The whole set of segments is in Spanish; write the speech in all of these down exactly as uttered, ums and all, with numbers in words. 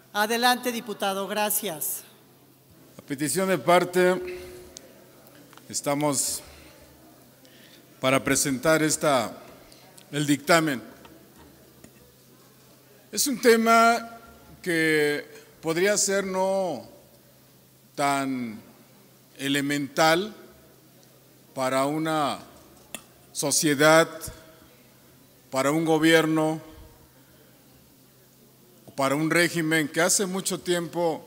Adelante, diputado. Gracias. A petición de parte, estamos para presentar esta, el dictamen. Es un tema que podría ser no tan elemental para una sociedad, para un gobierno, o para un régimen que hace mucho tiempo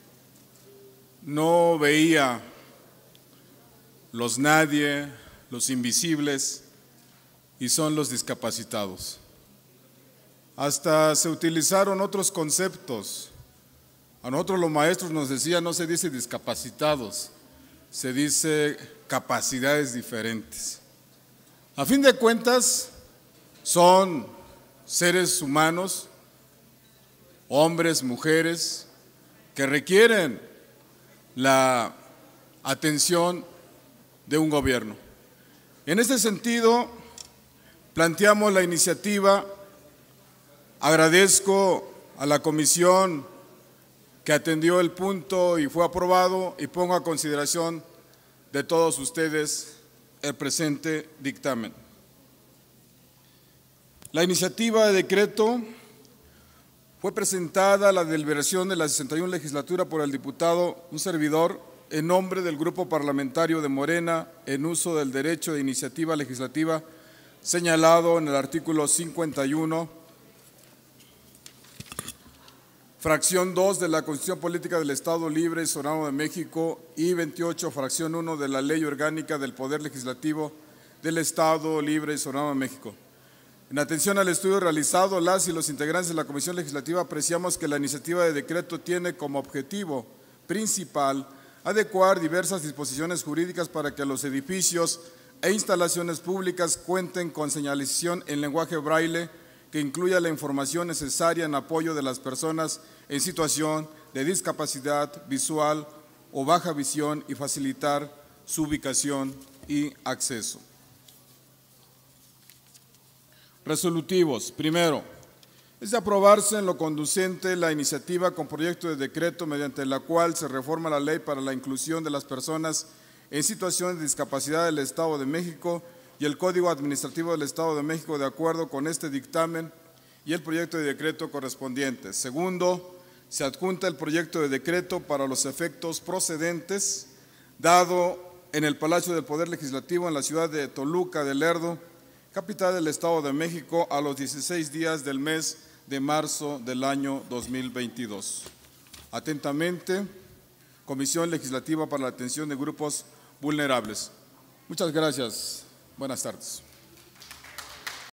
no veía los nadie, los invisibles, y son los discapacitados. Hasta se utilizaron otros conceptos. A nosotros los maestros nos decían, no se dice discapacitados, se dice capacidades diferentes. A fin de cuentas, son seres humanos, hombres, mujeres, que requieren la atención de un gobierno. En este sentido, planteamos la iniciativa. Agradezco a la comisión que atendió el punto y fue aprobado, y pongo a consideración de todos ustedes el presente dictamen. La iniciativa de decreto fue presentada a la deliberación de la sesenta y una legislatura por el diputado, un servidor, en nombre del Grupo Parlamentario de Morena, en uso del derecho de iniciativa legislativa señalado en el artículo cincuenta y uno, fracción dos de la Constitución Política del Estado Libre y Soberano de México y veintiocho, fracción uno de la Ley Orgánica del Poder Legislativo del Estado Libre y Soberano de México. En atención al estudio realizado, las y los integrantes de la Comisión Legislativa apreciamos que la iniciativa de decreto tiene como objetivo principal adecuar diversas disposiciones jurídicas para que los edificios e instalaciones públicas cuenten con señalización en lenguaje braille que incluya la información necesaria en apoyo de las personas en situación de discapacidad visual o baja visión y facilitar su ubicación y acceso. Resolutivos. Primero, es de aprobarse en lo conducente la iniciativa con proyecto de decreto mediante la cual se reforma la ley para la inclusión de las personas en situación de discapacidad del Estado de México y el Código Administrativo del Estado de México de acuerdo con este dictamen y el proyecto de decreto correspondiente. Segundo, se adjunta el proyecto de decreto para los efectos procedentes dado en el Palacio del Poder Legislativo en la ciudad de Toluca de Lerdo, capital del Estado de México, a los dieciséis días del mes de marzo del año dos mil veintidós. Atentamente, Comisión Legislativa para la Atención de Grupos Vulnerables. Muchas gracias. Buenas tardes.